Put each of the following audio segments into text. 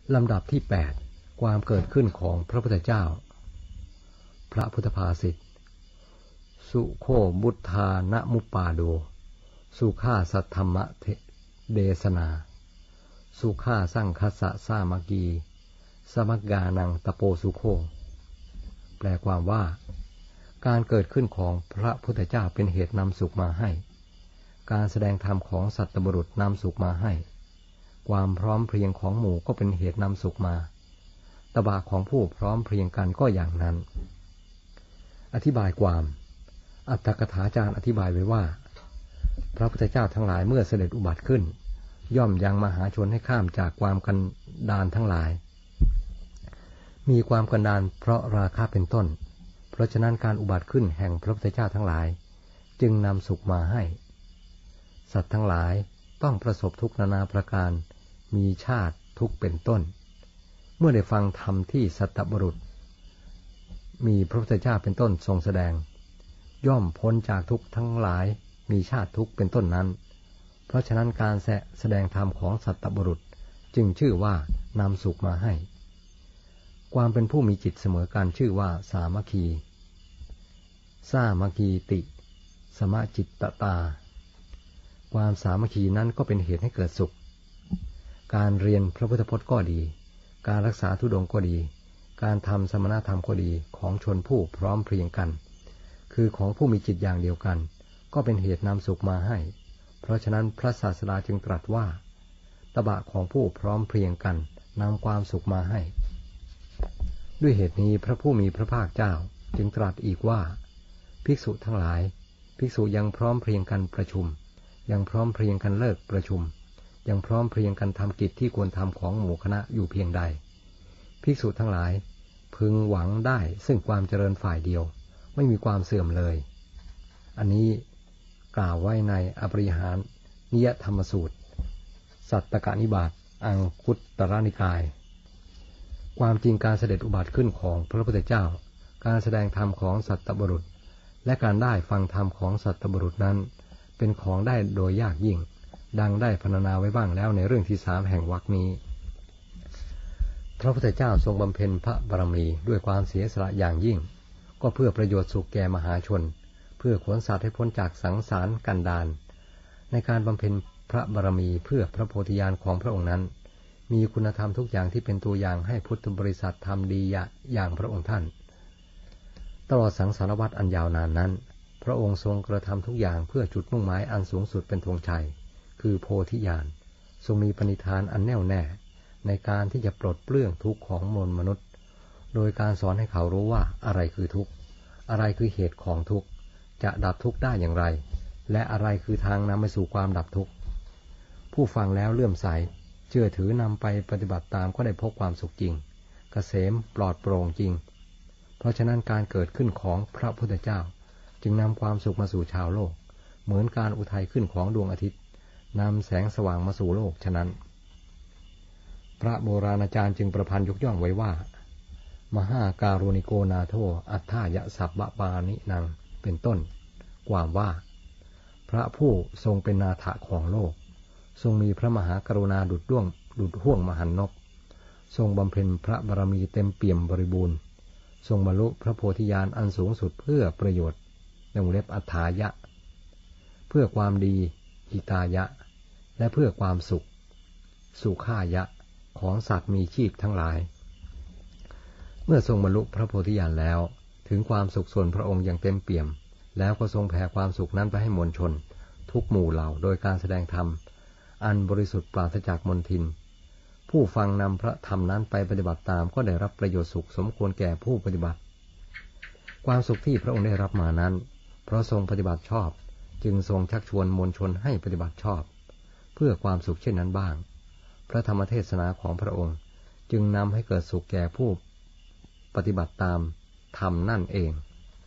ลำดับที่8ความเกิดขึ้นของพระพุทธเจ้าพระพุทธภาษิตสุโคบุทธานะมุปปาโดสุขาสัทธรรมเดสนาสุขาสังคัสสะสามัคคีสมักกานังตโปสุโคแปลความว่าการเกิดขึ้นของพระพุทธเจ้าเป็นเหตุนำสุขมาให้การแสดงธรรมของสัตบุรุษนำสุขมาให้ความพร้อมเพรียงของหมู่ก็เป็นเหตุนำสุขมาตบะของผู้พร้อมเพรียงกันก็อย่างนั้นอธิบายความอัตถกถาจารย์อธิบายไว้ว่าพระพุทธเจ้าทั้งหลายเมื่อเสด็จอุบัติขึ้นย่อมยังมหาชนให้ข้ามจากความกันดารทั้งหลายมีความกันดารเพราะราคะเป็นต้นเพราะฉะนั้นการอุบัติขึ้นแห่งพระพุทธเจ้าทั้งหลายจึงนำสุขมาให้สัตว์ทั้งหลายต้องประสบทุกข์นานาประการมีชาติทุกข์เป็นต้นเมื่อได้ฟังธรรมที่สัตบุรุษมีพระพุทธเจ้าเป็นต้นทรงแสดงย่อมพ้นจากทุกข์ทั้งหลายมีชาติทุกข์เป็นต้นนั้นเพราะฉะนั้นการแสดงธรรมของสัตบุรุษจึงชื่อว่านำสุขมาให้ความเป็นผู้มีจิตเสมอกันชื่อว่าสามัคคีสามัคคีติสมจิตตาความสามัคคีนั้นก็เป็นเหตุให้เกิดสุขการเรียนพระพุทธพจน์ก็ดีการรักษาธุดงค์ก็ดีการทำสมณธรรมก็ดีของชนผู้พร้อมเพรียงกันคือของผู้มีจิตอย่างเดียวกันก็เป็นเหตุนำสุขมาให้เพราะฉะนั้นพระศาสดาจึงตรัสว่าตบะของผู้พร้อมเพรียงกันนำความสุขมาให้ด้วยเหตุนี้พระผู้มีพระภาคเจ้าจึงตรัสอีกว่าภิกษุทั้งหลายภิกษุยังพร้อมเพรียงกันประชุมยังพร้อมเพรียงกันเลิกประชุมยังพร้อมเพรียงกันทำกิจที่ควรทำของหมู่คณะอยู่เพียงใดภิกษุทั้งหลายพึงหวังได้ซึ่งความเจริญฝ่ายเดียวไม่มีความเสื่อมเลยอันนี้กล่าวไว้ในอปริหารนิยธรรมสูตรสัตตกนิบาตอังคุตตรนิกายความจริงการเสด็จอุบัติขึ้นของพระพุทธเจ้าการแสดงธรรมของสัตบุรุษและการได้ฟังธรรมของสัตบุรุษนั้นเป็นของได้โดยยากยิ่งดังได้พรรณนาไว้บ้างแล้วในเรื่องที่3แห่งวรรคนี้พระพุทธเจ้าทรงบำเพ็ญพระบารมีด้วยความเสียสละอย่างยิ่งก็เพื่อประโยชน์สุขแก่มหาชนเพื่อขนสัตว์ให้พ้นจากสังสารกันดารในการบำเพ็ญพระบารมีเพื่อพระโพธิญาณของพระองค์นั้นมีคุณธรรมทุกอย่างที่เป็นตัวอย่างให้พุทธบริษัททำดีอย่างพระองค์ท่านตลอดสังสารวัฏอันยาวนานนั้นพระองค์ทรงกระทำทุกอย่างเพื่อจุดมุ่งหมายอันสูงสุดเป็นธงชัยคือโพธิญาณทรงมีปณิธานอันแน่วแน่ในการที่จะปลดเปลื้องทุกข์ของมวลมนุษย์โดยการสอนให้เขารู้ว่าอะไรคือทุกข์อะไรคือเหตุของทุกข์จะดับทุกข์ได้อย่างไรและอะไรคือทางนำไปสู่ความดับทุกข์ผู้ฟังแล้วเลื่อมใสเชื่อถือนำไปปฏิบัติตามก็ได้พบความสุขจริงเกษมปลอดโปร่งจริงเพราะฉะนั้นการเกิดขึ้นของพระพุทธเจ้าจึงนำความสุขมาสู่ชาวโลกเหมือนการอุทัยขึ้นของดวงอาทิตย์นำแสงสว่างมาสู่โลกฉะนั้นพระโบราณอาจารย์จึงประพันธ์ยกย่องไว้ว่ามหาการุณิโกนาโทอัฏฐายะสัพพปานินังเป็นต้นความว่าพระผู้ทรงเป็นนาถะของโลกทรงมีพระมหากรุณาดุจห้วงมหันนกทรงบำเพ็ญพระบารมีเต็มเปี่ยมบริบูรณ์ทรงบรรลุพระโพธิญาณอันสูงสุดเพื่อประโยชน์ในวงเล็บอัฏฐายะเพื่อความดีหิตายะและเพื่อความสุขสุขายะของสัตว์มีชีพทั้งหลายเมื่อทรงบรรลุพระโพธิญาณแล้วถึงความสุขส่วนพระองค์อย่างเต็มเปี่ยมแล้วก็ทรงแผ่ความสุขนั้นไปให้มวลชนทุกหมู่เหล่าโดยการแสดงธรรมอันบริสุทธิ์ปราศจากมลทินผู้ฟังนำพระธรรมนั้นไปปฏิบัติตามก็ได้รับประโยชน์สุขสมควรแก่ผู้ปฏิบัติความสุขที่พระองค์ได้รับมานั้นเพราะทรงปฏิบัติชอบจึงทรงชักชวนมวลชนให้ปฏิบัติชอบเพื่อความสุขเช่นนั้นบ้างพระธรรมเทศนาของพระองค์จึงนำให้เกิดสุขแก่ผู้ปฏิบัติตามธรรมนั่นเอง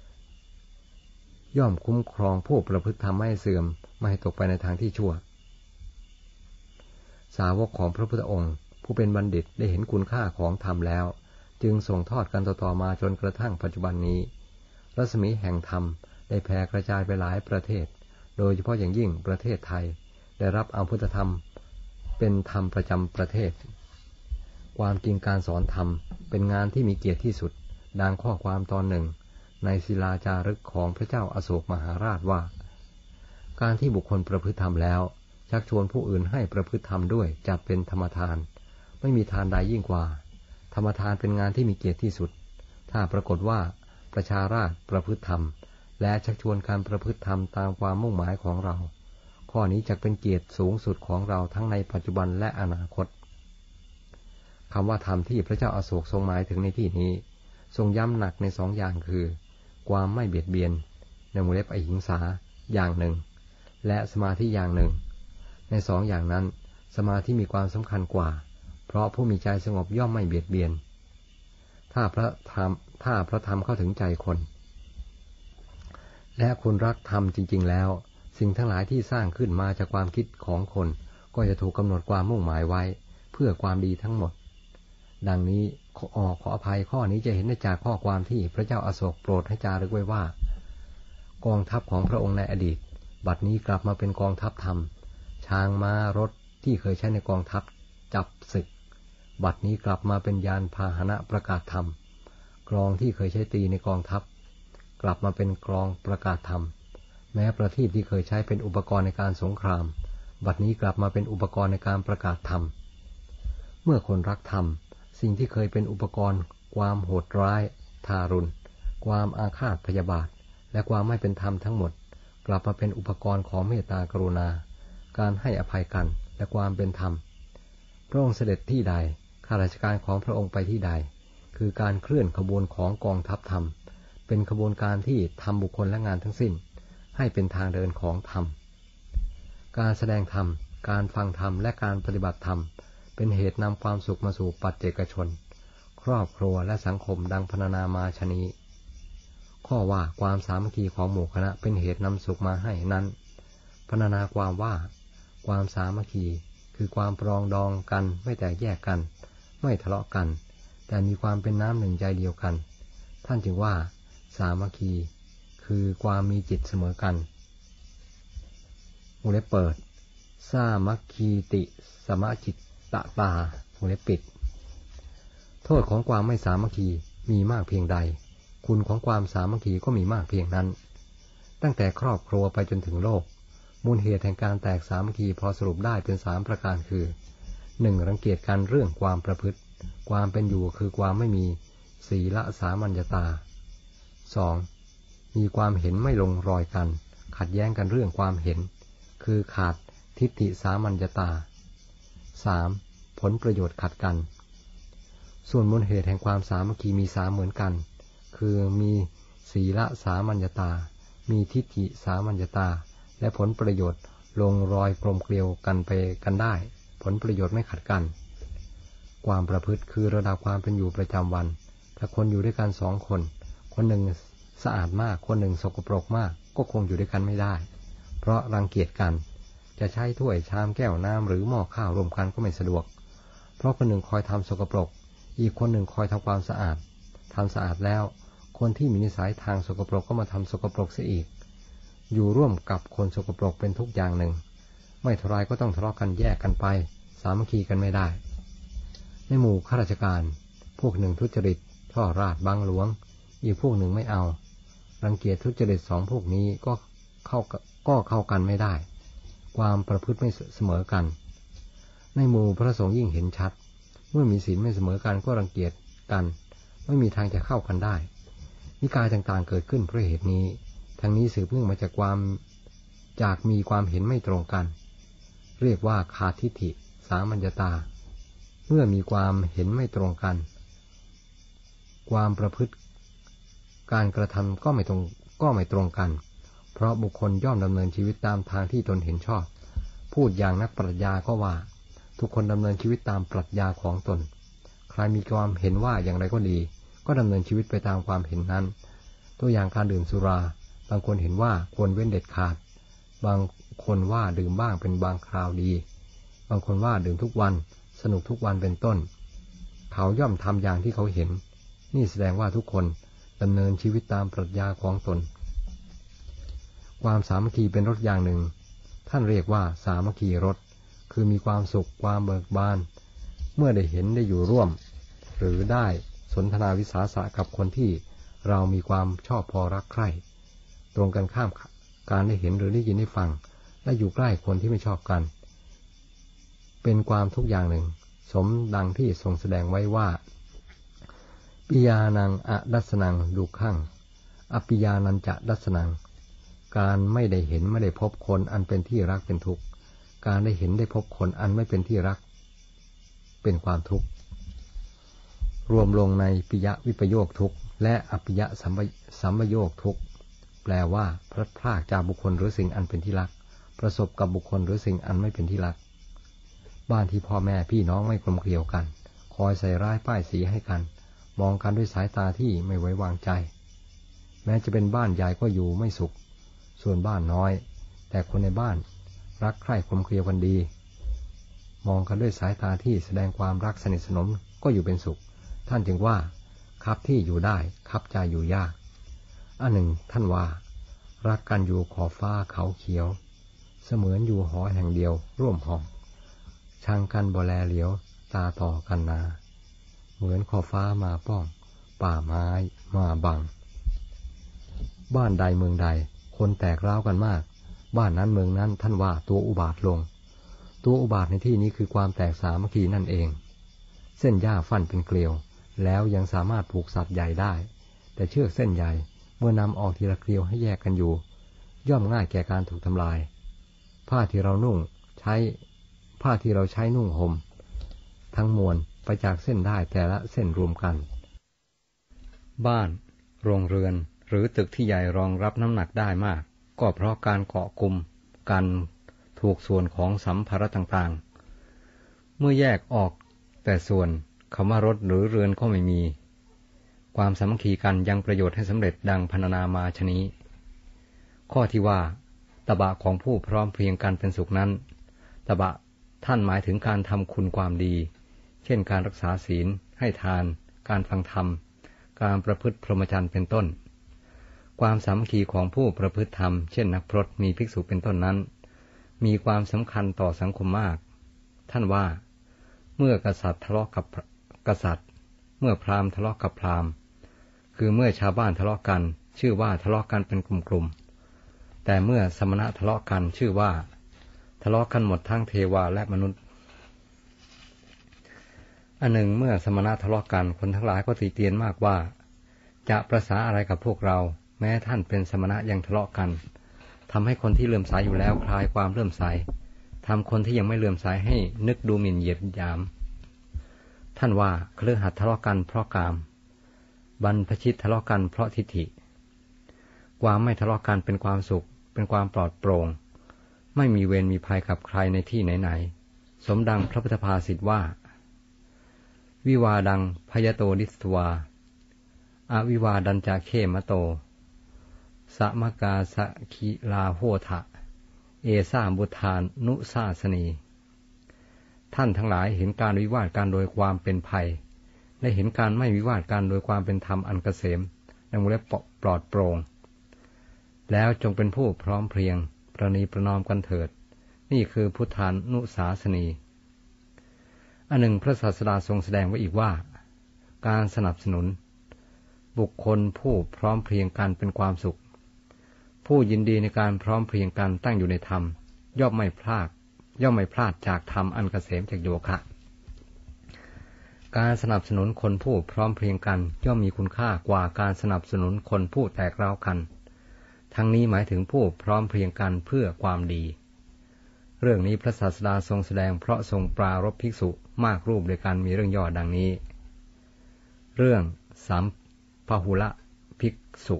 ย่อมคุ้มครองผู้ประพฤติธรรมไม่ให้เสื่อมไม่ให้ตกไปในทางที่ชั่วสาวกของพระพุทธองค์ผู้เป็นบัณฑิตได้เห็นคุณค่าของธรรมแล้วจึงส่งทอดกันต่อมาจนกระทั่งปัจจุบันนี้รัศมีแห่งธรรมได้แผ่กระจายไปหลายประเทศโดยเฉพาะอย่างยิ่งประเทศไทยได้รับเอาพุทธธรรมเป็นธรรมประจำประเทศความจริงการสอนธรรมเป็นงานที่มีเกียรติที่สุดดังข้อความตอนหนึ่งในศิลาจารึกของพระเจ้าอโศกมหาราชว่าการที่บุคคลประพฤติธรรมแล้วชักชวนผู้อื่นให้ประพฤติธรรมด้วยจัดเป็นธรรมทานไม่มีทานใดยิ่งกว่าธรรมทานเป็นงานที่มีเกียรติที่สุดถ้าปรากฏว่าประชาราษฎร์ประพฤติธรรมและชักชวนการประพฤติธรรมตามความมุ่งหมายของเราข้อนี้จะเป็นเกียรติสูงสุดของเราทั้งในปัจจุบันและอนาคตคำว่าธรรมที่พระเจ้าอโศกทรงหมายถึงในที่นี้ทรงย้ำหนักใน2 อย่างคือความไม่เบียดเบียนในวงเล็บอหิงสาอย่างหนึ่งและสมาธิอย่างหนึ่งใน2 อย่างนั้นสมาธิมีความสำคัญกว่าเพราะผู้มีใจสงบย่อมไม่เบียดเบียนถ้าพระธรรมเข้าถึงใจคนและคุณรักธรรมจริงๆแล้วสิ่งทั้งหลายที่สร้างขึ้นมาจากความคิดของคนก็จะถูกกำหนดความมุ่งหมายไว้เพื่อความดีทั้งหมดดังนี้ขออภัยข้อนี้จะเห็นได้จากข้อความที่พระเจ้าอโศกโปรดให้จารึกไว้ว่ากองทัพของพระองค์ในอดีตบัดนี้กลับมาเป็นกองทัพธรรมช้างม้ารถที่เคยใช้ในกองทัพจับศึกบัดนี้กลับมาเป็นยานพาหนะประกาศธรรมกลองที่เคยใช้ตีในกองทัพกลับมาเป็นกลองประกาศธรรมแม้ประทีปที่เคยใช้เป็นอุปกรณ์ในการสงครามบัดนี้กลับมาเป็นอุปกรณ์ในการประกาศธรรมเมื่อคนรักธรรมสิ่งที่เคยเป็นอุปกรณ์ความโหดร้ายทารุณความอาฆาตพยาบาทและความไม่เป็นธรรมทั้งหมดกลับมาเป็นอุปกรณ์ของเมตตากรุณาการให้อภัยกันและความเป็นธรรมพระองค์เสด็จที่ใดข้าราชการของพระองค์ไปที่ใดคือการเคลื่อนขบวนของกองทัพธรรมเป็นขบวนการที่ทำบุคคลและงานทั้งสิ้นให้เป็นทางเดินของธรรมการแสดงธรรมการฟังธรรมและการปฏิบัติธรรมเป็นเหตุนำความสุขมาสู่ปัจเจกชนครอบครัวและสังคมดังพรรณนามาชนี้ข้อว่าความสามัคคีของหมู่คณะเป็นเหตุนำสุขมาให้นั้นพรรณนาความว่าความสามัคคีคือความปรองดองกันไม่แตกแยกกันไม่ทะเลาะกันแต่มีความเป็นน้ำหนึ่งใจเดียวกันท่านจึงว่าสามัคคีคือความมีจิตเสมอกันวงเล็บเปิดสามัคคีติสมจิตตตาวงเล็บปิดโทษของความไม่สามัคคีมีมากเพียงใดคุณของความสามัคคีก็มีมากเพียงนั้นตั้งแต่ครอบครัวไปจนถึงโลกมูลเหตุแห่งการแตกสามัคคีพอสรุปได้เป็น3 ประการคือ 1. รังเกียจกันเรื่องความประพฤติความเป็นอยู่คือความไม่มีศีลสามัญญตา 2. มีความเห็นไม่ลงรอยกันขัดแย้งกันเรื่องความเห็นคือขาดทิฏฐิสามัญญตา 3. ผลประโยชน์ขัดกันส่วนมูลเหตุแห่งความสามัคคีมี3เหมือนกันคือมีศีลสามัญญตามีทิฏฐิสามัญญตาและผลประโยชน์ลงรอยกลมเกลียวกันไปกันได้ผลประโยชน์ไม่ขัดกันความประพฤติคือระดับความเป็นอยู่ประจำวันถ้าคนอยู่ด้วยกัน2 คนคนหนึ่งสะอาดมากคนหนึ่งสกปรกมากก็คงอยู่ด้วยกันไม่ได้เพราะรังเกียจกันจะใช้ถ้วยชามแก้วน้ำหรือหม้อข้าวรวมกันก็ไม่สะดวกเพราะคนหนึ่งคอยทำสกปรกอีกคนหนึ่งคอยทำความสะอาดทำสะอาดแล้วคนที่มีนิสัยทางสกปรกก็มาทำสกปรกเสียอีกอยู่ร่วมกับคนสกปรกเป็นทุกอย่างหนึ่งไม่เท่าไรก็ต้องทะเลาะกันแยกกันไปสามัคคีกันไม่ได้ในหมู่ข้าราชการพวกหนึ่งทุจริตช่อราชบังหลวงอีกพวกหนึ่งไม่เอารังเกียจทุจริต2 พวกนี้ก็เข้ากันไม่ได้ความประพฤติไม่เสมอกันในหมู่พระสงฆ์ยิ่งเห็นชัดเมื่อมีศีลไม่เสมอกันก็รังเกียจกันไม่มีทางจะเข้ากันได้นิกายต่างๆเกิดขึ้นเพราะเหตุนี้ทั้งนี้สืบเนื่องมาจากมีความเห็นไม่ตรงกันเรียกว่าขาดทิฏฐิสามัญญตาเมื่อมีความเห็นไม่ตรงกันความประพฤติการกระทำก็ไม่ตรงกันเพราะบุคคลย่อมดำเนินชีวิตตามทางที่ตนเห็นชอบพูดอย่างนักปรัชญาก็ว่าทุกคนดำเนินชีวิตตามปรัชญาของตนใครมีความเห็นว่าอย่างไรก็ดีก็ดำเนินชีวิตไปตามความเห็นนั้นตัวอย่างการดื่มสุราบางคนเห็นว่าควรเว้นเด็ดขาดบางคนว่าดื่มบ้างเป็นบางคราวดีบางคนว่าดื่มทุกวันสนุกทุกวันเป็นต้นเขาย่อมทำอย่างที่เขาเห็นนี่แสดงว่าทุกคนดำเนินชีวิตตามปรัชญาของตนความสามัคคีเป็นรถอย่างหนึ่งท่านเรียกว่าสามัคคีรถคือมีความสุขความเบิกบานเมื่อได้เห็นได้อยู่ร่วมหรือได้สนทนาวิสาสะกับคนที่เรามีความชอบพอรักใคร่ตรงกันข้ามการได้เห็นหรือได้ยินได้ฟังและอยู่ใกล้คนที่ไม่ชอบกันเป็นความทุกข์อย่างหนึ่งสมดังที่ทรงแสดงไว้ว่าปิยานังอดัสนังดุขังอปิยานันจะดัสนังการไม่ได้เห็นไม่ได้พบคนอันเป็นที่รักเป็นทุกข์การได้เห็นได้พบคนอันไม่เป็นที่รักเป็นความทุกข์รวมลงในปิยวิปโยคทุกข์และอปิยสัมปโยคทุกข์แปลว่าพลัดพรากจากบุคคลหรือสิ่งอันเป็นที่รักประสบกับบุคคลหรือสิ่งอันไม่เป็นที่รักบ้านที่พ่อแม่พี่น้องไม่กลมเกลียวกันคอยใส่ร้ายป้ายสีให้กันมองกันด้วยสายตาที่ไม่ไว้วางใจแม้จะเป็นบ้านใหญ่ก็อยู่ไม่สุขส่วนบ้านน้อยแต่คนในบ้านรักใคร่กลมเกลียวกันดีมองกันด้วยสายตาที่แสดงความรักสนิทสนมก็อยู่เป็นสุขท่านจึงว่าคับที่อยู่ได้คับใจอยู่ยากอันหนึ่งท่านว่ารักกันอยู่ขอบฟ้าเขาเขียวเสมือนอยู่หอแห่งเดียวร่วมห้องช่างกันบ่แลเหลียวตาต่อกันนาเหมือนขอบฟ้ามาป้องป่าไม้มาบังบ้านใดเมืองใดคนแตกร้าวกันมากบ้านนั้นเมืองนั้นท่านว่าตัวอุบาทลงตัวอุบาทในที่นี้คือความแตกสามัคคีนั่นเองเส้นหญ้าฟันเป็นเกลียวแล้วยังสามารถผูกสัตว์ใหญ่ได้แต่เชือกเส้นใหญ่เมื่อนำออกทีละเกลียวให้แยกกันอยู่ย่อมง่ายแก่การถูกทำลายผ้าที่เราใช้นุ่งห่มทั้งมวลไปจากเส้นได้แต่ละเส้นรวมกันบ้านโรงเรือนหรือตึกที่ใหญ่รองรับน้ำหนักได้มากก็เพราะการเกาะกลุ่มกันถูกส่วนของสัมภาระต่างๆเมื่อแยกออกแต่ส่วนคำว่ารถหรือเรือนก็ไม่มีความสามัคคีกันยังประโยชน์ให้สำเร็จดังพรรณนามาชนี้ข้อที่ว่าตบะของผู้พร้อมเพรียงกันเป็นสุขนั้นตบะท่านหมายถึงการทำคุณความดีเช่นการรักษาศีลให้ทานการฟังธรรมการประพฤติพรหมจรรย์เป็นต้นความสามัคคีของผู้ประพฤติธรรมเช่นนักพรตมีภิกษุเป็นต้นนั้นมีความสำคัญต่อสังคมมากท่านว่าเมื่อกษัตริย์ทะเลาะกับกษัตริย์เมื่อพราหมณ์ทะเลาะกับพราหมณ์คือเมื่อชาวบ้านทะเลาะกันชื่อว่าทะเลาะกันเป็นกลุ่มๆแต่เมื่อสมณะทะเลาะกันชื่อว่าทะเลาะกันหมดทั้งเทวาและมนุษย์อันหนึ่งเมื่อสมณะทะเลาะกันคนทั้งหลายก็ตีเตียนมากว่าจะประสาอะไรกับพวกเราแม้ท่านเป็นสมณะยังทะเลาะกันทำให้คนที่เลื่อมใสอยู่แล้วคลายความเลื่อมใสทำคนที่ยังไม่เลื่อมใสให้นึกดูหมิ่นเหยียดหยามท่านว่าคฤหัสถ์ทะเลาะกันเพราะกามบรรพชิตทะเลาะกันเพราะทิฏฐิความไม่ทะเลาะกันเป็นความสุขเป็นความปลอดโปร่งไม่มีเวรมีภัยกับใครในที่ไหนๆสมดังพระพุทธภาษิตว่าวิวาดังพยโตดิสวาอวิวาดันจาเขมโตสมกาสคิลาโหทะเอสาบุทานุสาสนีท่านทั้งหลายเห็นการวิวาทกันโดยความเป็นภัยและเห็นการไม่วิวาทกันโดยความเป็นธรรมอันเกษมดังและปลอดโปร่งแล้วจงเป็นผู้พร้อมเพรียงประนีประนอมกันเถิดนี่คือพุทธานุสาสนีอันหนึ่งพระศาสดาทรงแสดงไว้อีกว่าการสนับสนุนบุคคลผู้พร้อมเพรียงกันเป็นความสุขผู้ยินดีในการพร้อมเพรียงกันตั้งอยู่ในธรรมย่อมไม่พลาดจากธรรมอันเกษมจากโยคะการสนับสนุนคนผู้พร้อมเพรียงกันย่อมมีคุณค่ากว่าการสนับสนุนคนผู้แตกร้าวกันทั้งนี้หมายถึงผู้พร้อมเพรียงกันเพื่อความดีเรื่องนี้พระศาสดาทรงแสดงเพราะทรงปรารภภิกษุมากรูปด้วยกันมีเรื่องย่อดังนี้เรื่องสัมพหุละภิกษุ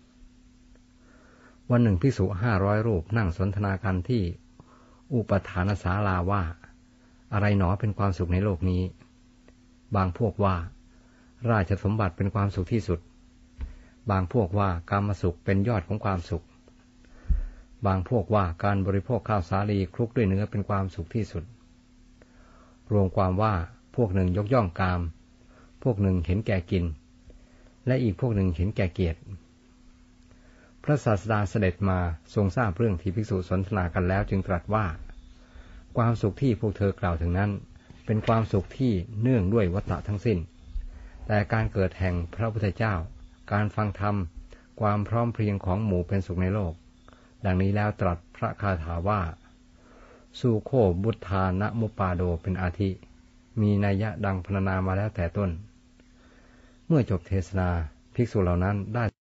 วันหนึ่งภิกษุ500 รูปนั่งสนทนากันที่อุปทานศาลาว่าอะไรหนอเป็นความสุขในโลกนี้บางพวกว่าราชสมบัติเป็นความสุขที่สุดบางพวกว่ากามสุขเป็นยอดของความสุขบางพวกว่าการบริโภคข้าวสาลีคลุกด้วยเนื้อเป็นความสุขที่สุดรวมความว่าพวกหนึ่งยกย่องกามพวกหนึ่งเห็นแก่กินและอีกพวกหนึ่งเห็นแก่เกียรติพระศาสดาเสด็จมาทรงทราบเรื่องที่ภิกษุสนทนากันแล้วจึงตรัสว่าความสุขที่พวกเธอกล่าวถึงนั้นเเป็นความสุขที่เนื่องด้วยวัฏฏะทั้งสิ้นแต่การเกิดแห่งพระพุทธเจ้าการฟังธรรมความพร้อมเพรียงของหมู่เป็นสุขในโลกดังนี้แล้วตรัสพระคาถาว่าสุโคบุทธานะมุปปาโดเป็นอาทิมีนัยยะดังพรรณนามาแล้วแต่ต้นเมื่อจบเทศนาภิกษุเหล่านั้นได้